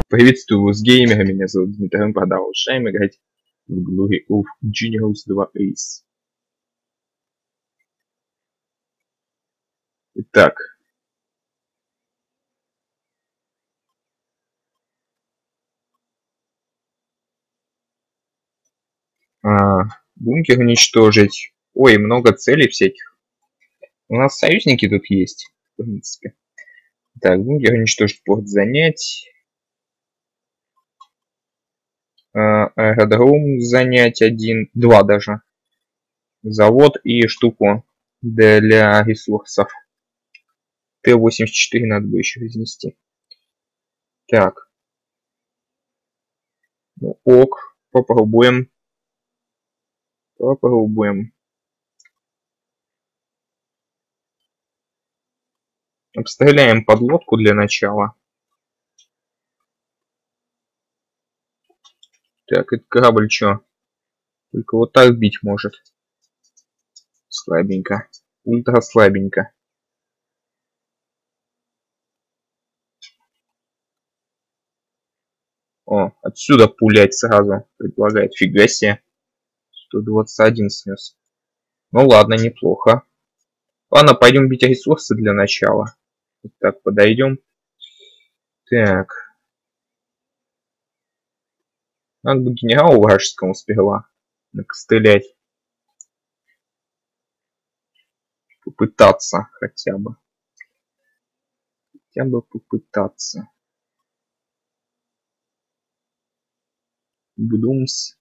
Приветствую вас, геймеры, меня зовут Дмитрий, мы продолжаем играть в Glory of Genius 2 Ace. Итак. Бункер уничтожить. Ой, много целей всяких. У нас союзники тут есть, в принципе. Так, бункер уничтожить, порт занять. Аэродром занять два даже. Завод и штуку для ресурсов. Т-84 надо бы еще разнести. Так. Ну, ок, попробуем. Попробуем. Обстреляем подлодку для начала. Так, этот корабль что? Только вот так бить может. Слабенько. Ультра слабенько. О, отсюда пулять сразу предлагает. Фига себе. 121 снес. Ну ладно, неплохо. Ладно, пойдем бить ресурсы для начала. Вот так, подойдем. Так. Надо бы генералу вражескому сперва стрелять. Попытаться хотя бы. Хотя бы попытаться. Бдумс.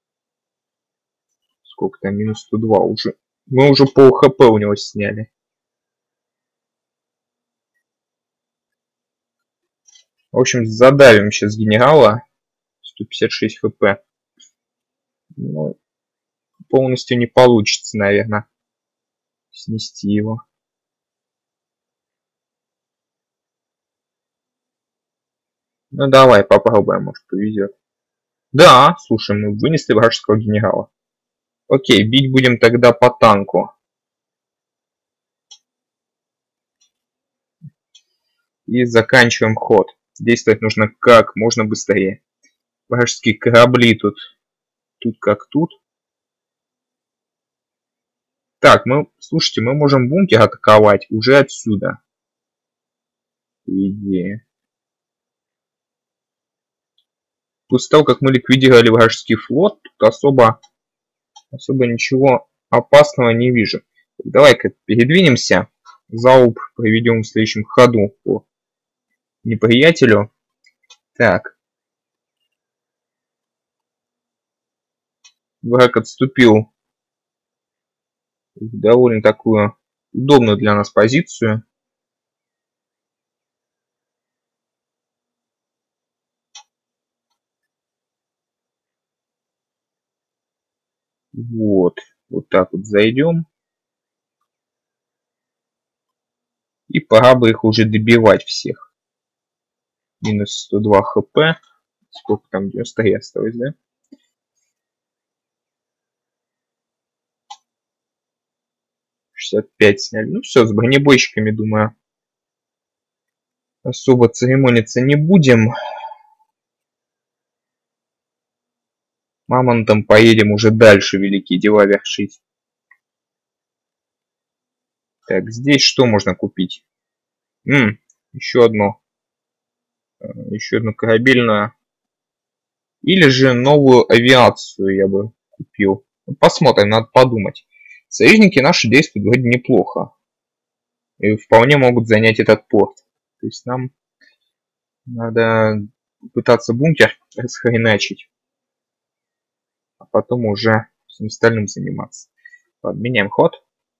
Сколько там? Минус 102 уже. Мы уже пол хп у него сняли. В общем, задавим сейчас генерала. 156 хп. Ну, полностью не получится, наверное, снести его. Ну, давай попробуем, может, повезет. Да, слушай, мы вынесли вражеского генерала. Окей, бить будем тогда по танку. И заканчиваем ход. Действовать нужно как можно быстрее. Вражеские корабли тут как тут. Так, слушайте, мы можем бункер атаковать уже отсюда. По идее. После того, как мы ликвидировали вражеский флот, тут особо ничего опасного не вижу. Давай-ка передвинемся. Залп проведем в следующем ходу по неприятелю. Так. Враг отступил в довольно такую удобную для нас позицию. Вот так вот зайдем. И пора бы их уже добивать всех. Минус 102 хп. Сколько там? 93 осталось, да? $65 сняли. Ну все, с бронебойщиками, думаю, особо церемониться не будем. Мамонтом поедем уже дальше великие дела вершить. Так, здесь что можно купить? Еще одну корабельную. Или же новую авиацию я бы купил. Посмотрим, надо подумать. Союзники наши действуют вроде неплохо. И вполне могут занять этот порт. То есть нам надо пытаться бункер расхреначить. А потом уже всем остальным заниматься. Ладно, меняем ход.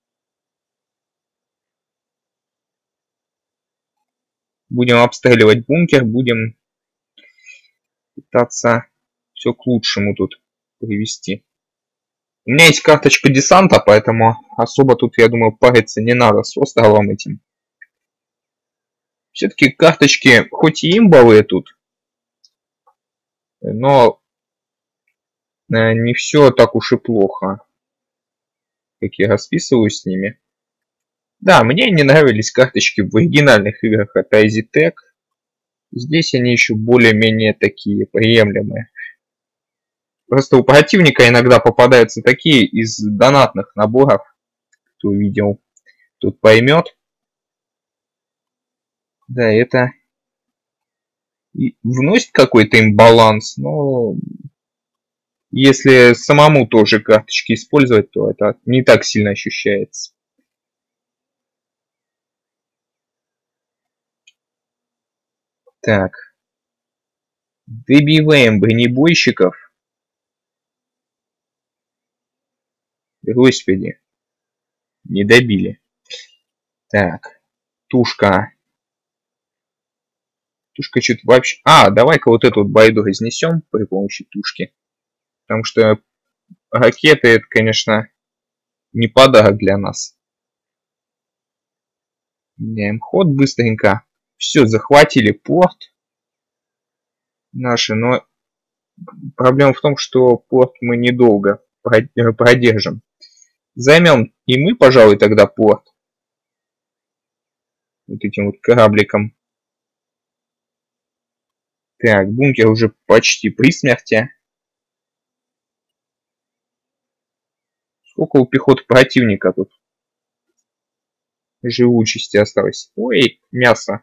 Будем обстреливать бункер, будем пытаться все к лучшему тут привести. У меня есть карточка десанта, поэтому особо тут, я думаю, париться не надо с островом этим. Все-таки карточки, хоть и имбовые тут, но не все так уж и плохо, как я расписываюсь с ними. Да, мне не нравились карточки в оригинальных играх от IZTech. Здесь они еще более-менее такие приемлемые. Просто у противника иногда попадаются такие из донатных наборов. Кто видел, тут поймет. Да, это и вносит какой-то имбаланс, но если самому тоже карточки использовать, то это не так сильно ощущается. Так. Добиваем бронебойщиков. Господи, не добили. Так. Тушка. Тушка что-то вообще... А, давай-ка вот эту вот байду разнесем при помощи тушки. Потому что ракеты, это, конечно, не подарок для нас. Меняем ход быстренько. Все, захватили порт наши, но проблема в том, что порт мы недолго продержим. Займем и мы, пожалуй, тогда порт. Вот этим вот корабликом. Так, бункер уже почти при смерти. Сколько у пехоты противника тут? Живучести осталось. Ой, мясо.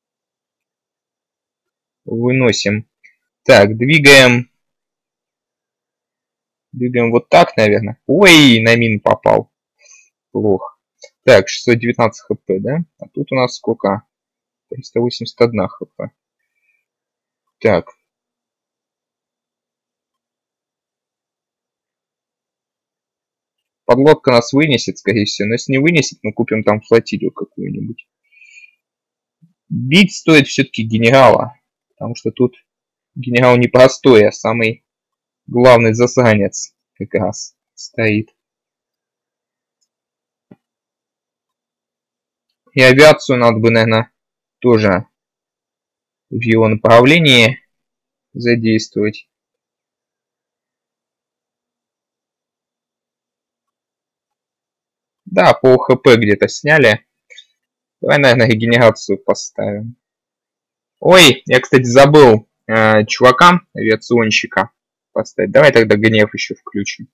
Выносим. Так, двигаем. Двигаем вот так, наверное. Ой, на мин попал. Плохо. Так, 619 хп, да? А тут у нас сколько? 381 хп. Так. Подлодка нас вынесет, скорее всего. Но если не вынесет, мы купим там флотилию какую-нибудь. Бить стоит все-таки генерала. Потому что тут генерал непростой, а самый главный засранец как раз стоит. И авиацию надо бы, наверное, тоже в его направлении задействовать. Да, пол хп где-то сняли. Давай, наверное, регенерацию поставим. Ой, я, кстати, забыл чувака, авиационщика поставить. Давай тогда гнев еще включим.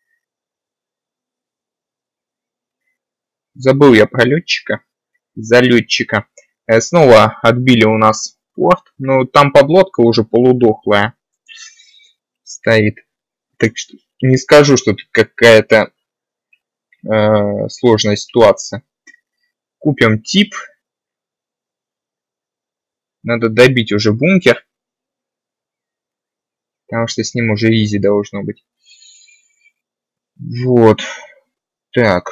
Забыл я про летчика, залетчика. Снова отбили у нас порт. Но там подлодка уже полудохлая стоит. Так что не скажу, что тут какая-то сложная ситуация. Купим тип. Надо добить уже бункер. Потому что с ним уже изи должно быть. Вот. Так.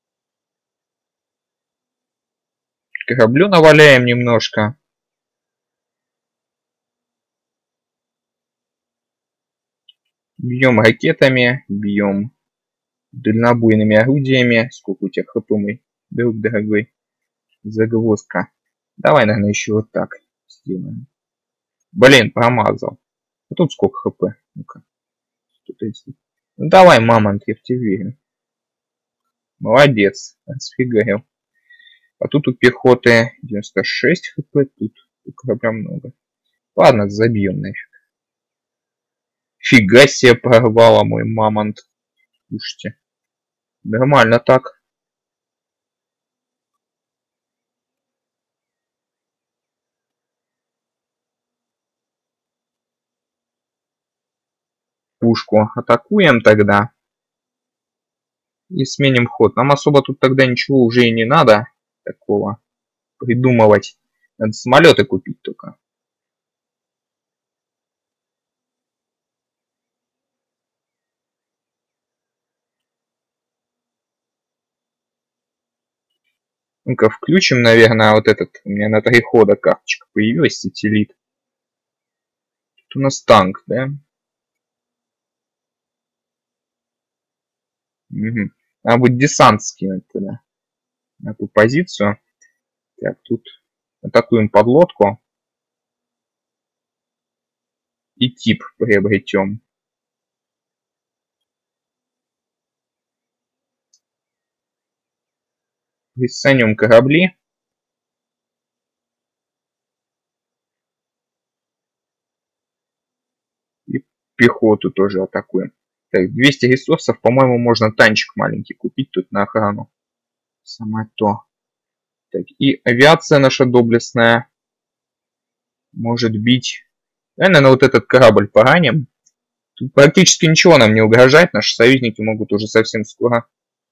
Кораблю наваляем немножко. Бьем ракетами. Бьем дальнобойными орудиями. Сколько у тебя хп, мой друг дорогой? Загвоздка. Давай, наверное, еще вот так сделаем. Блин, промазал. А тут сколько хп? Ну-ка. 130. Ну давай, мамонт, я в тебя верю. Молодец. Сфигарил. А тут у пехоты 96 хп. Тут у корабля много. Ладно, забьем нафиг. Фига себе порвало мой мамонт. Слушайте. Нормально так. Пушку атакуем тогда. И сменим ход. Нам особо тут тогда ничего уже и не надо такого придумывать. Надо самолеты купить только. Ну-ка, включим, наверное, вот этот. У меня на 3 хода карточка появилась, сателлит. Тут у нас танк, да? Угу. Надо будет десант скинуть туда. На эту позицию. Так, тут атакуем подлодку. И тип приобретем. Рисанем корабли. пехоту тоже атакуем. Так, 200 ресурсов, по-моему, можно танчик маленький купить тут на охрану. Самое то. Так, и авиация наша доблестная может бить. Наверное, вот этот корабль пораним. Тут практически ничего нам не угрожает. Наши союзники могут уже совсем скоро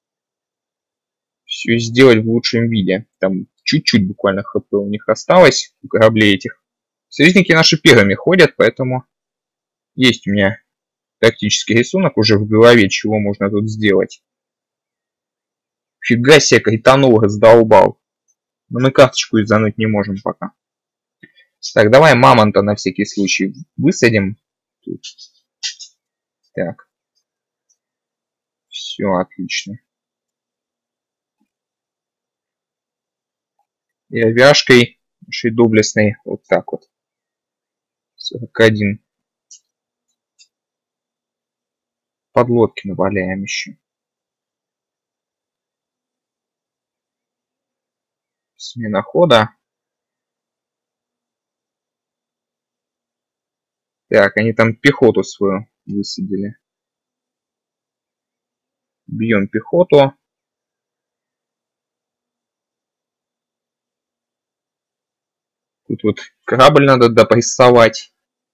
все сделать в лучшем виде. Там чуть-чуть буквально хп у них осталось, у кораблей этих. Союзники наши первыми ходят, поэтому есть у меня тактический рисунок уже в голове, чего можно тут сделать. Фига себе, кританул, раздолбал. Но мы карточку издануть не можем пока. Так, давай мамонта на всякий случай высадим. Тут. Так. Все, отлично. И авиашкой нашей доблестной вот так вот. 41. Подлодки наваляем еще. Смена хода. Так, они там пехоту свою высадили. Бьем пехоту. Тут вот корабль надо допрессовать.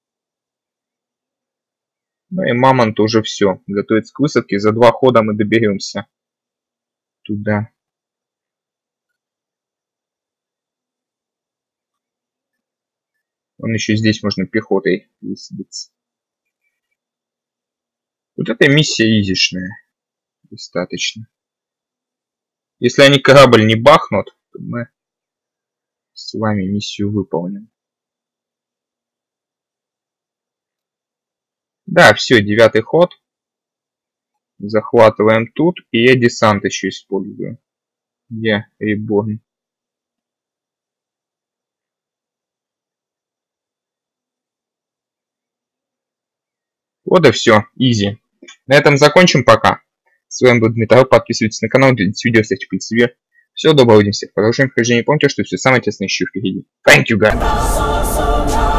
Ну и мамонт уже все. Готовится к высадке. За 2 хода мы доберемся туда. Он еще здесь можно пехотой высадиться. Вот эта миссия изишная. Достаточно. Если они корабль не бахнут, то мы с вами миссию выполним. Да, все, 9-й ход. Захватываем тут. И я десант еще использую. Я реборн. Вот и все. Изи. На этом закончим пока. С вами был Дмитрий. Подписывайтесь на канал, делитесь видео, ставьте пальцы вверх. Всего доброго, всех. Продолжаем прохождение. Помните, что все самое интересное еще впереди. Thank you, guys.